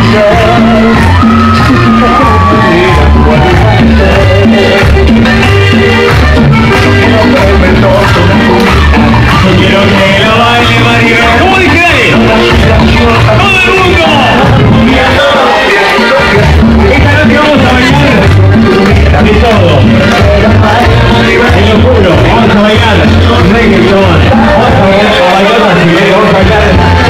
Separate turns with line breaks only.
quiero que lo baile Maribel. ¿Cómo dice ahí? ¡Todo el mundo! Esta noche vamos a bailar de todo. Te lo juro, vamos a bailar reggaetón, vamos a bailar brasileño, vamos a bailar